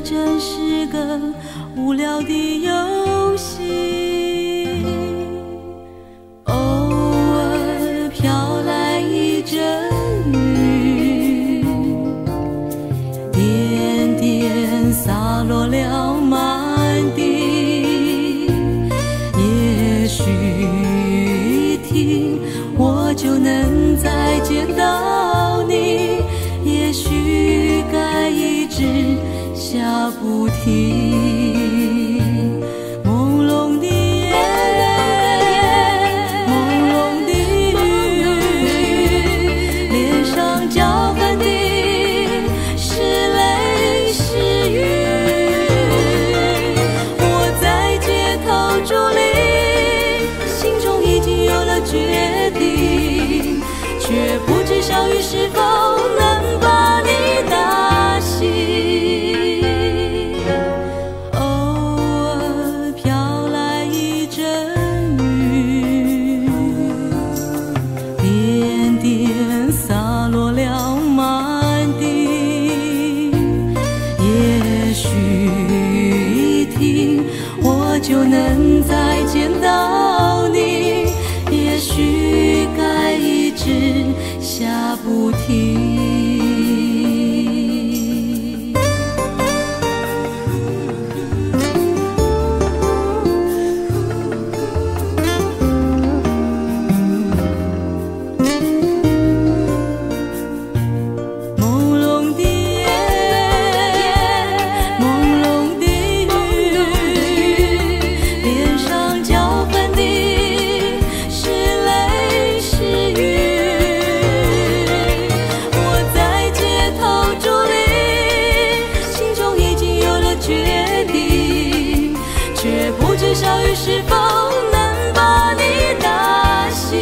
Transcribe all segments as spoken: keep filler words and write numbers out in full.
真是个无聊的游戏。偶尔飘来一阵雨，点点洒落了满地。也许雨停，我就能再见到你。也许该一直下不停。朦胧的夜，朦胧的雨，脸上浇痕的是泪是雨。我在街头伫立，心中已经有了决定，却不知小雨是否能把你打醒。就能再见到你，也许该一直下不停。小雨是否能把你打醒？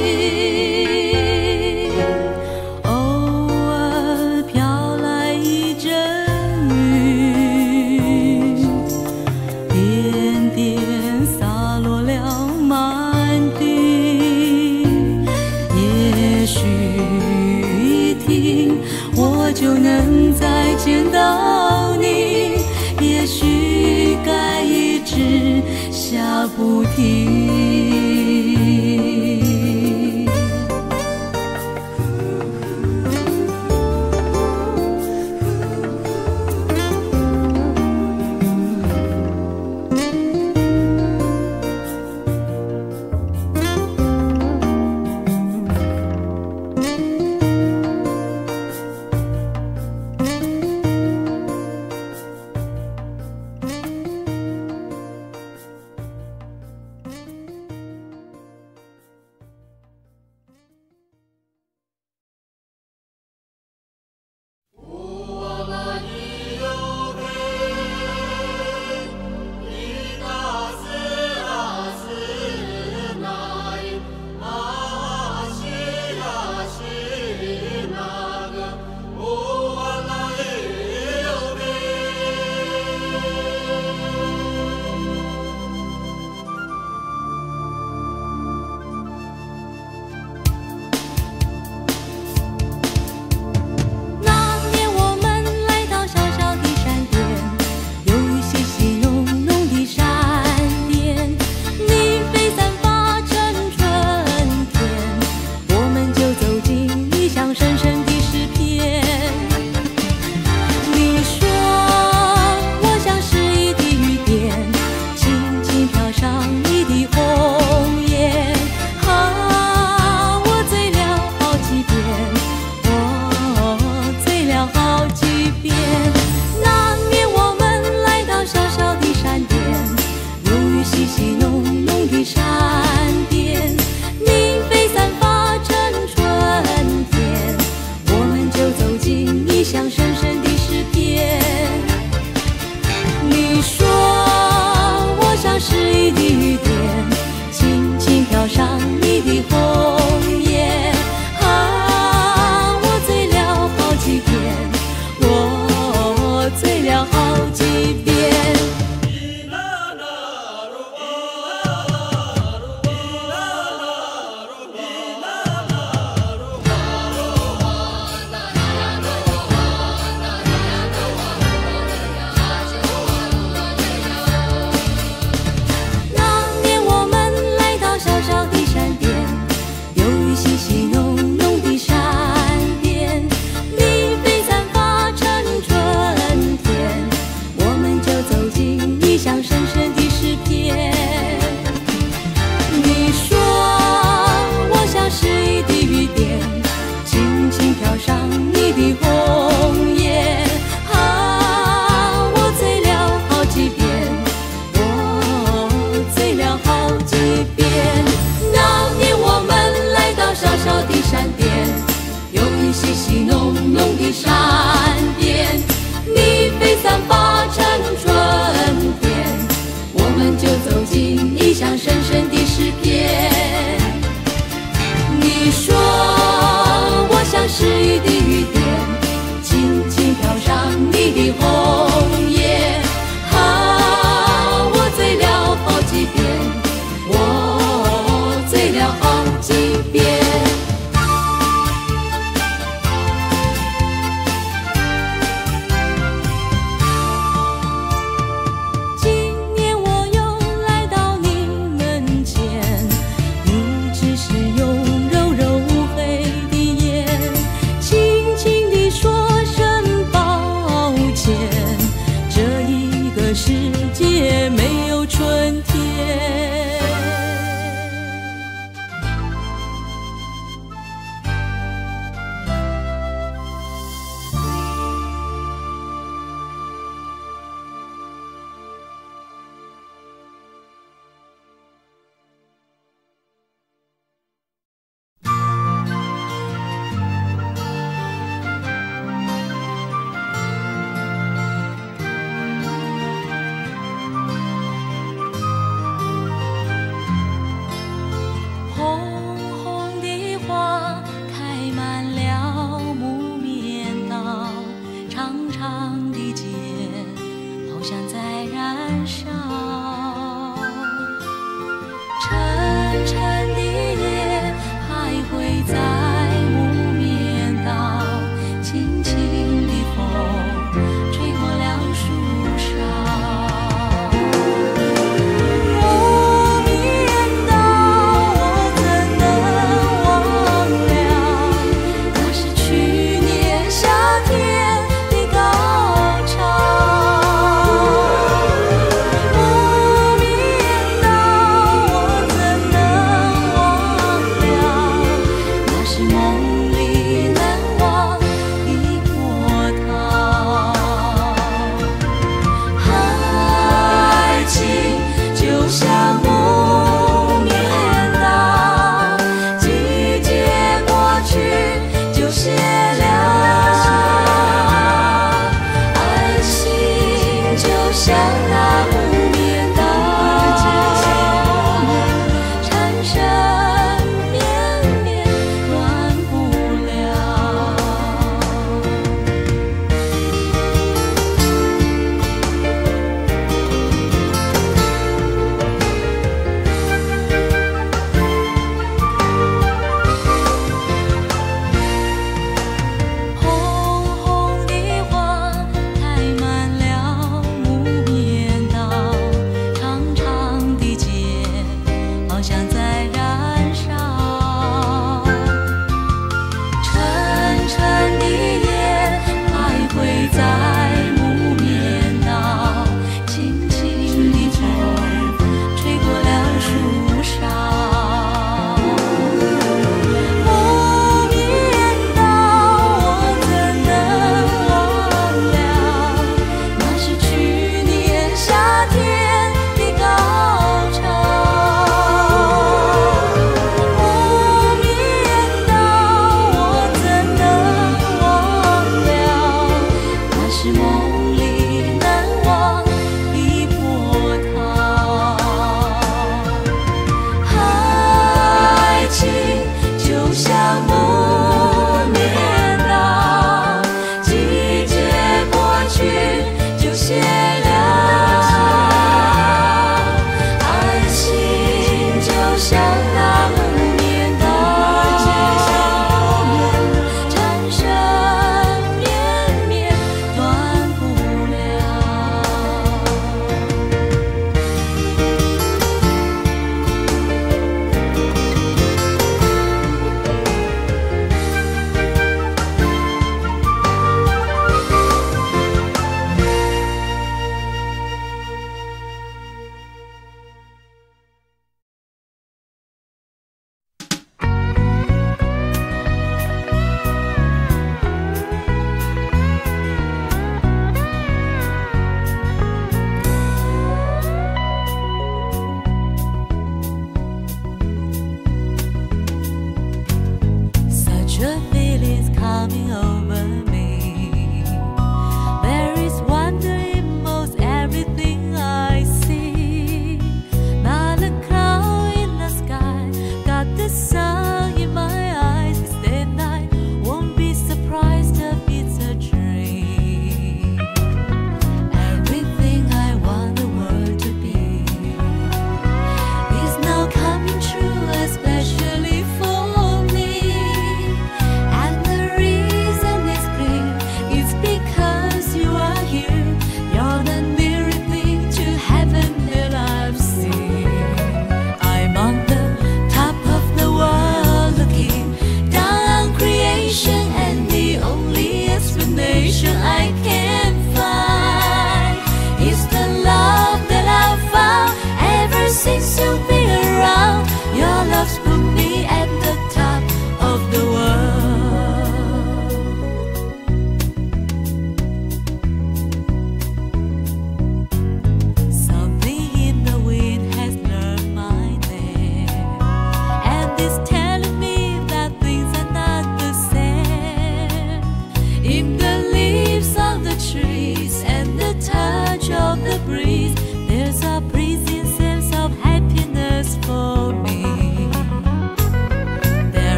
偶尔飘来一阵雨，点点洒落了满地。也许雨停，我就能再见到你。也许该一直下不停。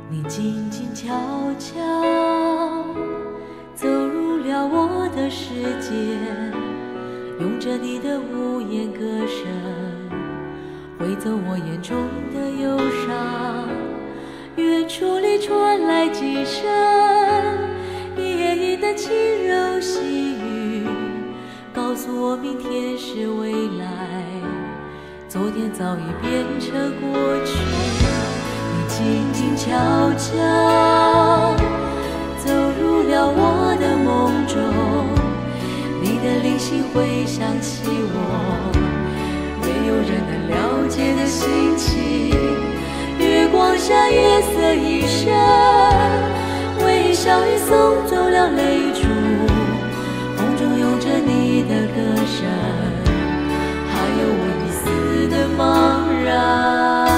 你静静悄悄走入了我的世界，用着你的无言歌声挥走我眼中的忧伤。远处里传来几声夜莺的轻柔细语，告诉我明天是未来，昨天早已变成过去。你静静悄悄走入了我的梦中，你的灵性会想起我没有人能了解的心情。月光下月色一深，微笑已送走了泪珠，风中有着你的歌声，还有我一丝的茫然。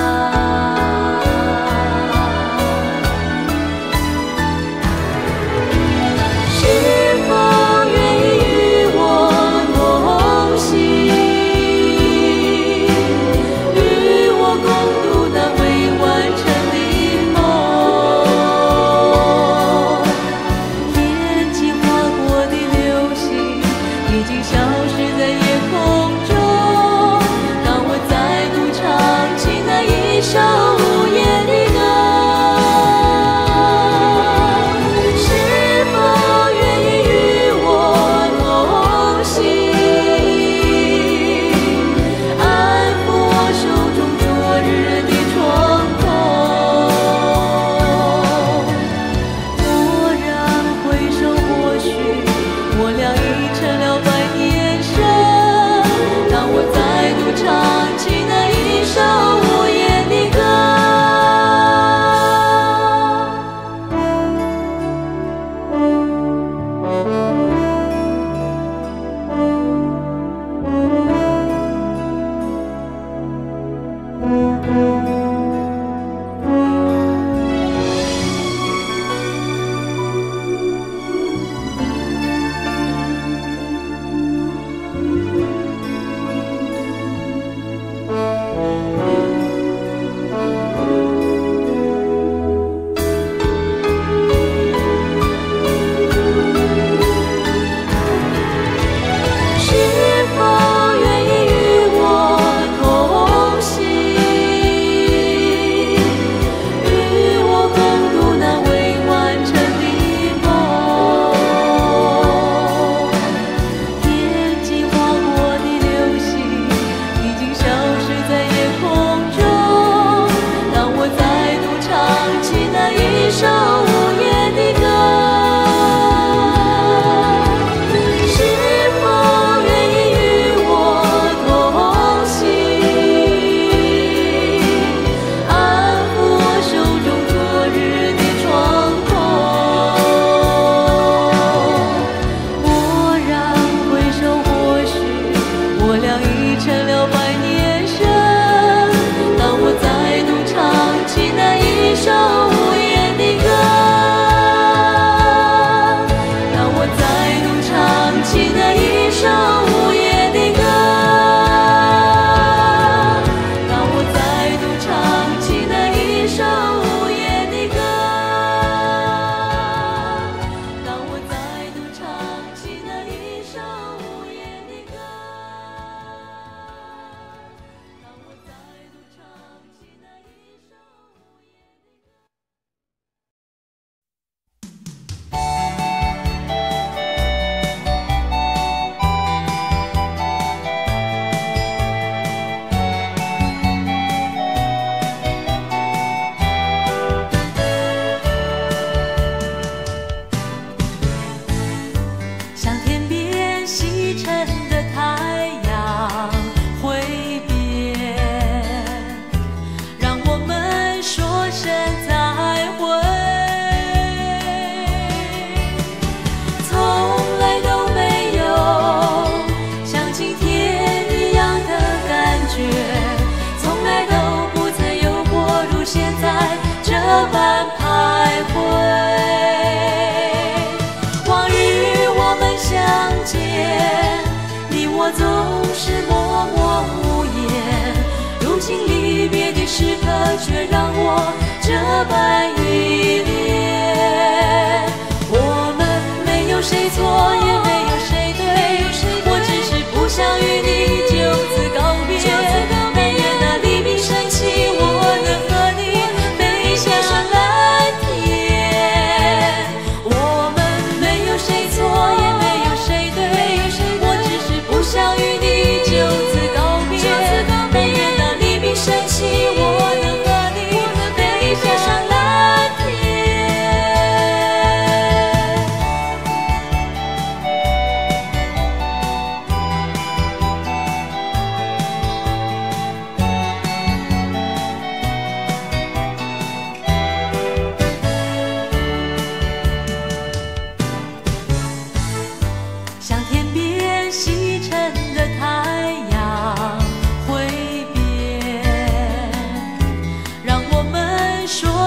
时刻却让我这般遗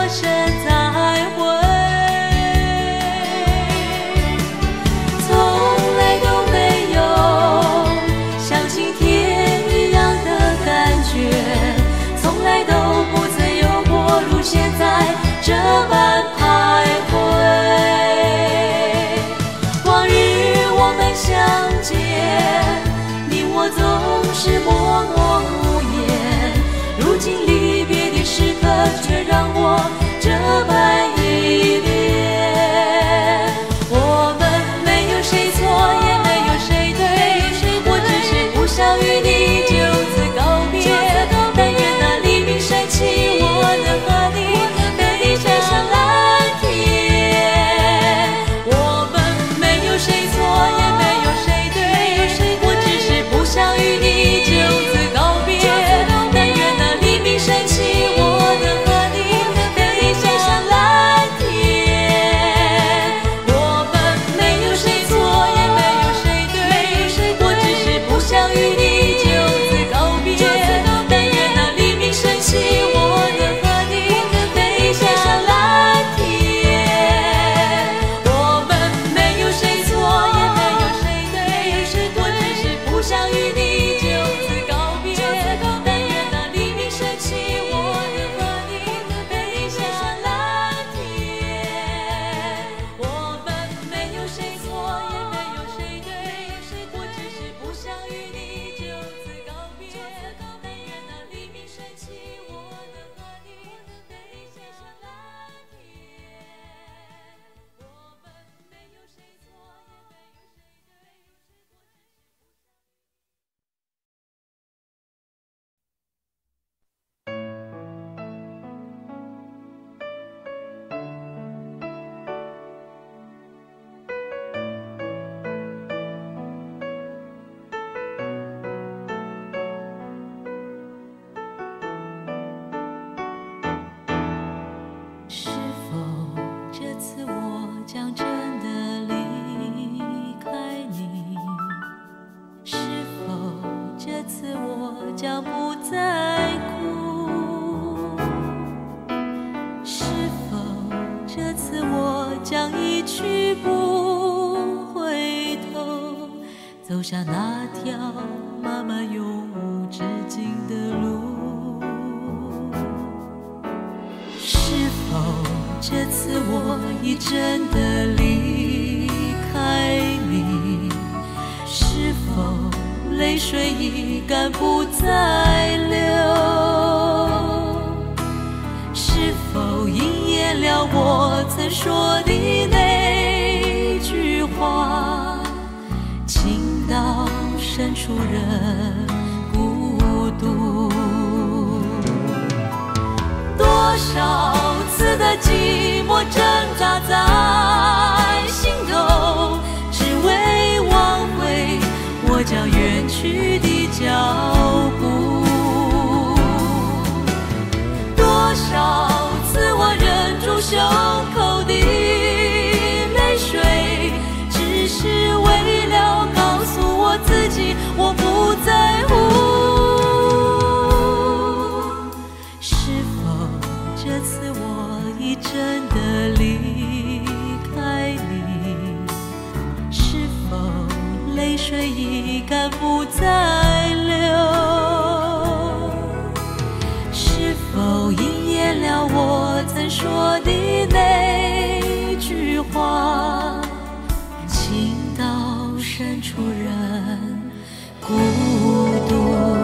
声再会，从来都没有像今天一样的感觉，从来都不曾有过如现在这般徘徊。往日我们相见，你我总是默默无言，如今离别的时刻却让我这般依恋。我们没有谁错，也没有谁对，我只是不想与你就此告别。但愿那黎明升起，我能和你飞翔蓝天。我们没有谁错，也没有谁对，我只是不想与你就此告别。但愿那黎明升起，我能和你飞翔蓝天。我们没有谁错，也没有谁对，我只是不想与你就此告别。但愿那黎明升起，我能和你飞翔蓝天。我们没有谁错，也没有谁对，我只是不想与你就此告别。但愿那黎明升起，我能和你飞翔蓝天。我们没有谁错，也没有谁对，我只是不想与你就此告别。但愿那黎明升起，我能和你飞翔蓝天。我们没有谁错，也没有是否这次我将真的离开你？是否这次我将不再哭？是否这次我将一去不回头，走上那条漫漫永无止境的路？是否这次我已真的离开你？是否泪水已干不再流？是否应验了我曾说的那句话，情到深处人孤独？多少次的寂寞挣扎在心头，只为挽回我将远去的脚步。多少次我忍住胸口的泪水，只是为了告诉我自己我不在乎。这次我已真的离开你，是否泪水已干不再流？是否应验了我曾说的那句话，情到深处人孤独？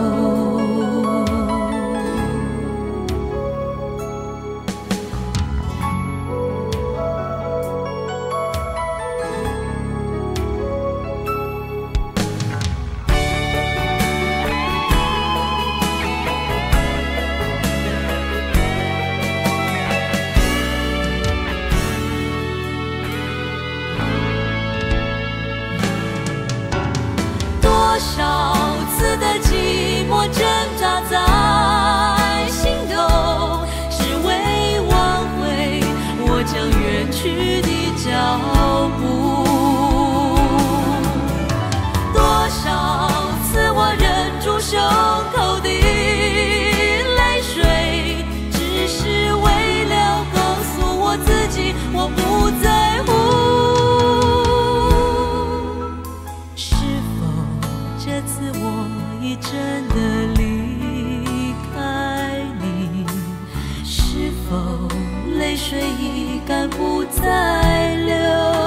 否泪水已干不再流？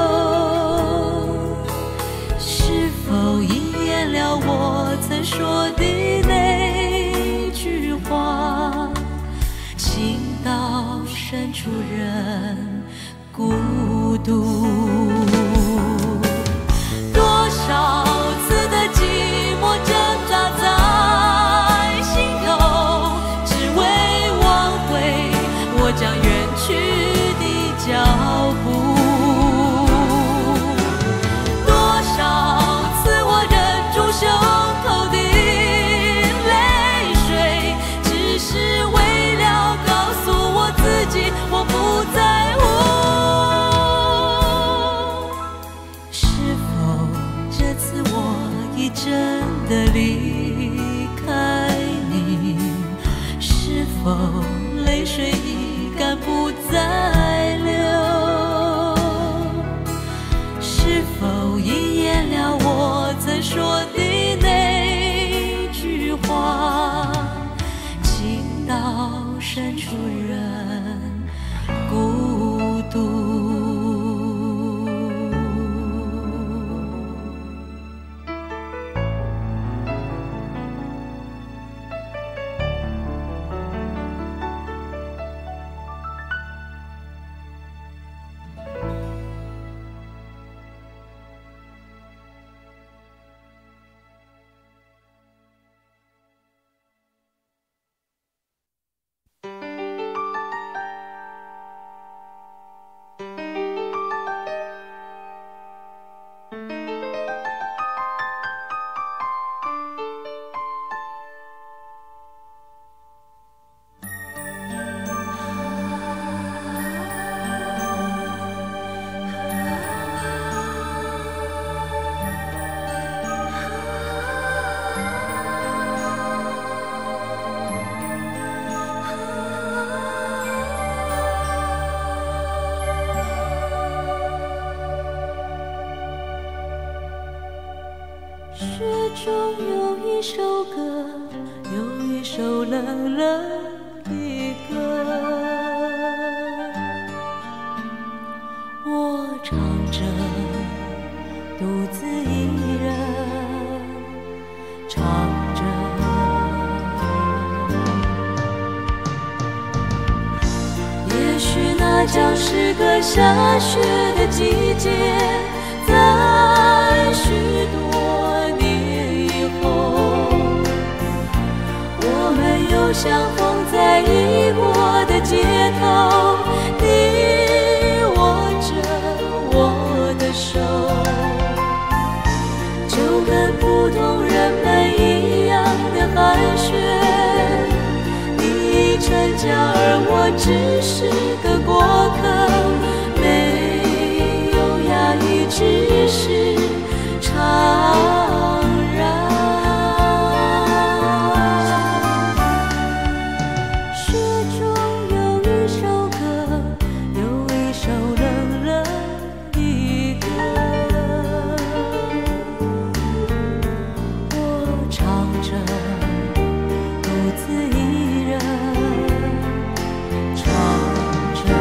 是否应验了我曾说的那句话？情到深处人孤独。多少次的寂寞挣扎在心头，只为挽回我将远去的脚步。多少次我忍住胸口的泪水，只是为了告诉我自己我不在乎。是否这次我已真的离开你？是否泪水已干不再流？是否应验了我曾说的那句话？情到深处人孤独。雪中有一首歌，有一首冷冷的歌，我唱着，独自一人唱着。也许那将是个下雪的季节，在许多年以后，我们又相逢在异国的街头，你握着我的手，就跟普通人们一样的寒雪。你成家，而我只是个过客，没有压抑，只是怅然。雪中有一首歌，有一首冷冷的歌，我唱着，独自一人唱着。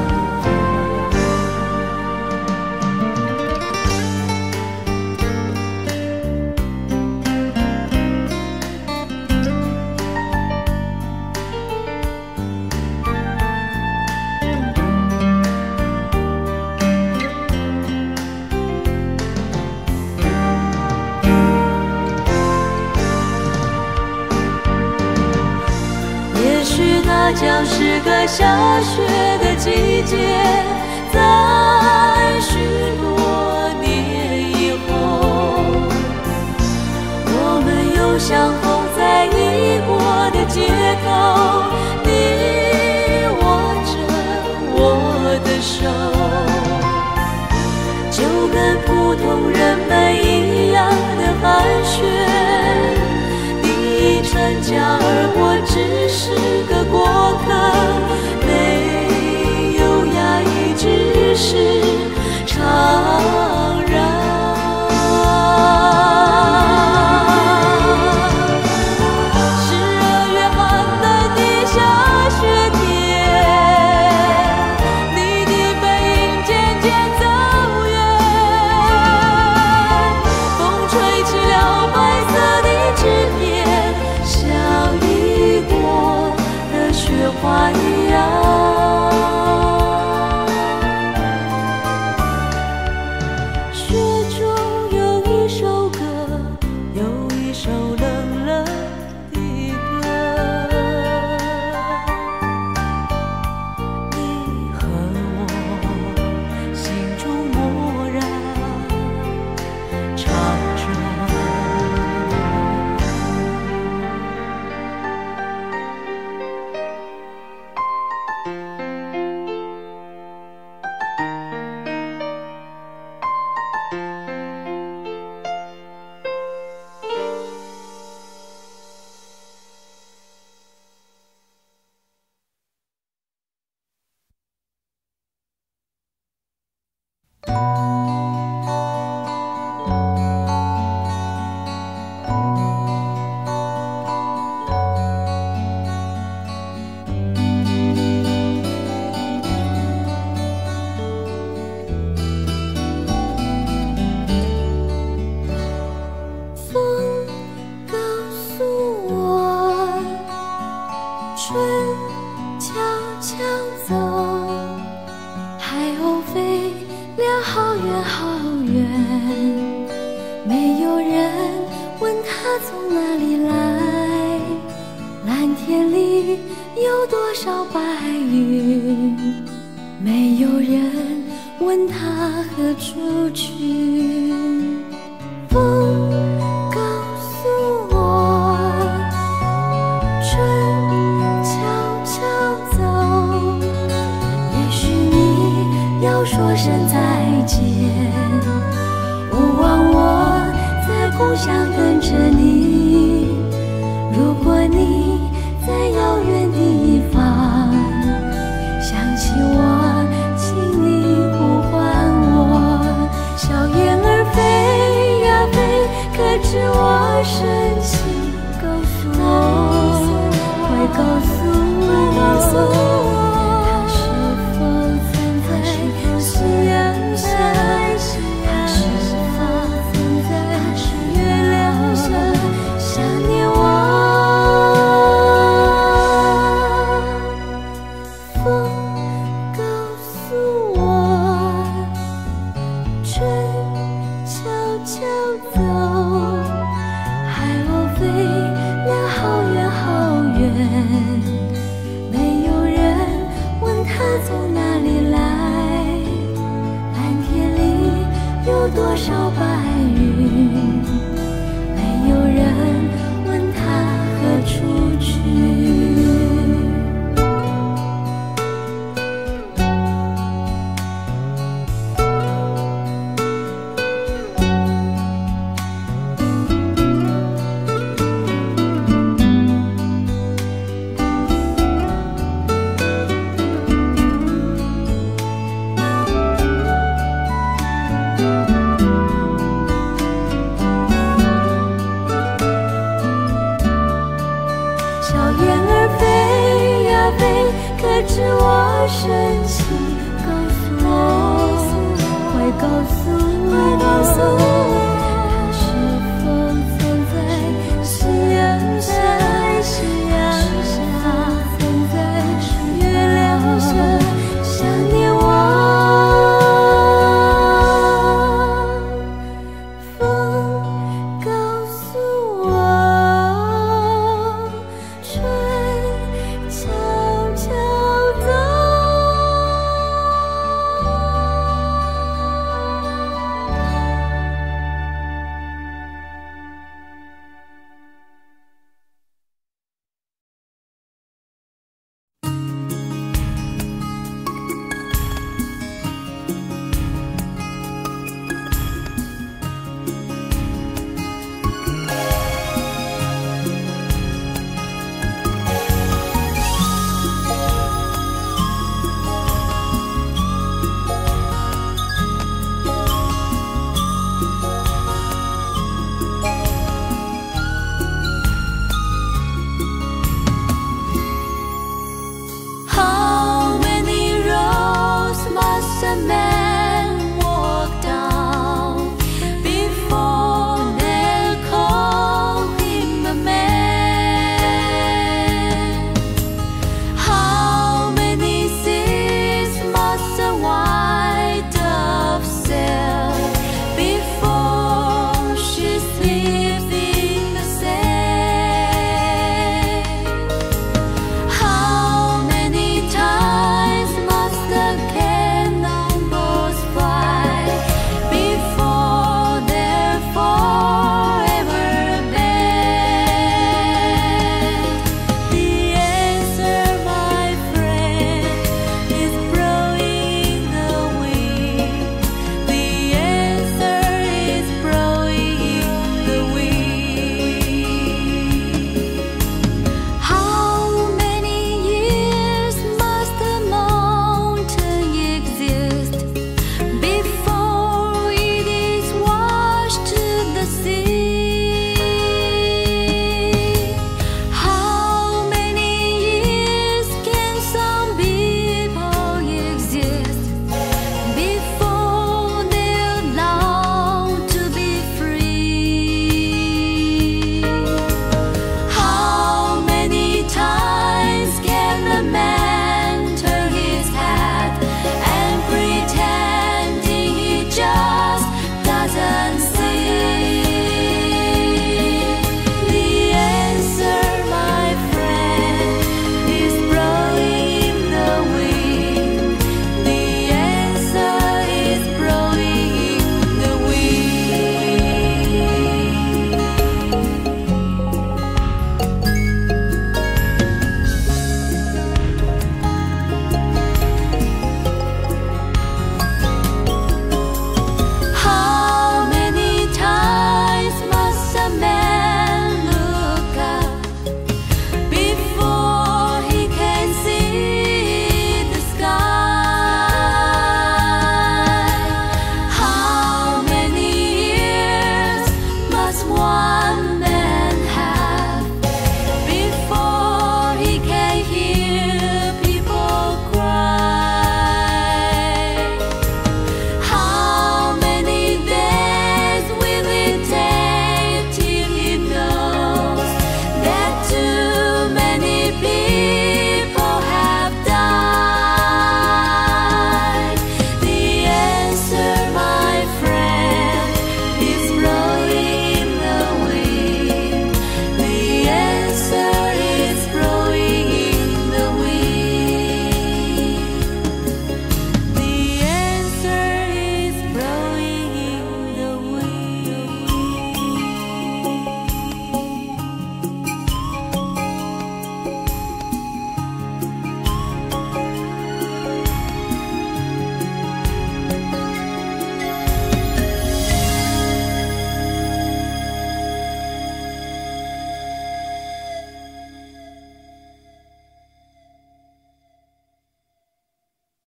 也许那将是个下雪的季节，在许多年以后，我们又相逢在异国的街头，你握着我的手，就跟普通人们一样的寒雪。你成家，而我只是个过客，没有压抑，只是怅然。是二月寒冷的夏悄走，海鸥飞了好远好远，没有人问它从哪里来。蓝天里有多少白云，没有人问它何处去。风告诉我，春悄悄走，也许你要说声再见，勿忘我在故乡等着你。如果你在遥远地方想起我，请你呼唤我。小燕儿飞呀飞，可知我深情告诉我，会告诉我，它是否曾在夕阳下，它是否曾在月亮下想念我。风告诉我，春悄悄走，海鸥飞了好远好远，没有人问它从哪里来。蓝天里有多少白云，没有人问它何处去。小燕儿飞呀飞，可知我深情告诉我，会告诉我。